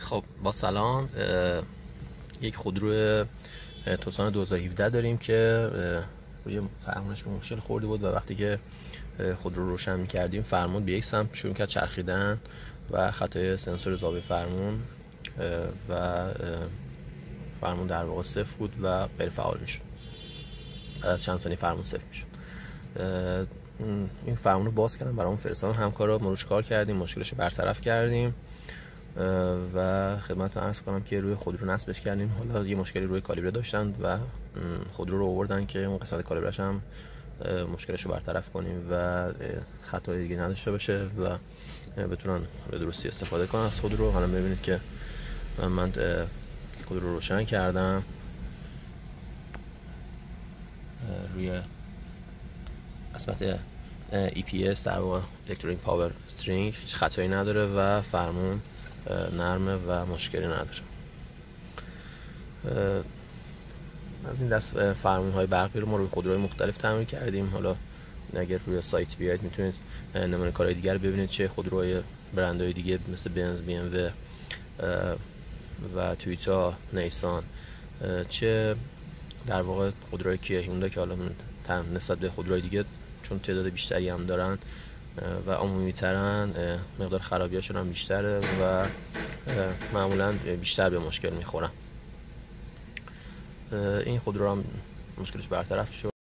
خب با سلام، یک خودرو توسان 2017 داریم که روی فرمونش به مشکل خورده بود و وقتی که خودرو رو روشن می‌کردیم فرمون به یک سمت شروع کرد چرخیدن و خطای سنسور زاویه فرمون و فرمون در واقع صفر بود و غیر فعال میشد. بعد از چند ثانیه فرمون صفر میشد. این فرمون رو باز کردم برامون فرستادن، همکارا مروش کار کردیم، مشکلش رو برطرف کردیم و خدمتتون عرض کنم که روی خودرو نصبش کردیم. حالا یه مشکلی روی کالیبره داشتن و خودرو رو آوردن که اون قسمت کالیبرش هم مشکلش رو برطرف کنیم و خطای دیگه نداشته باشه و بتونن به درستی استفاده کنن از خودرو. حالا ببینید که من خودرو رو روشن کردم، روی قسمت EPS در واقع الکترونیک پاور استرینگ هیچ خطایی نداره و فرمون نرمه و مشکلی نداره. از این دست فرمون های برقی رو ما روی خودروهای مختلف تعمیر کردیم. حالا اگر روی سایت بیاید میتونید نمونه کارهای دیگر رو ببینید، چه خودروهای برندهای دیگه مثل بنز، BMW و تویوتا، نیسان، چه در واقع خودروهای کیا، هیوندای که حالا نسبت به خودروهای دیگه چون تعداد بیشتری هم دارن و عمومی ترن، مقدار خرابیاشون هم بیشتره و معمولا بیشتر به مشکل میخورن. این خودرو هم مشکلش برطرف شد.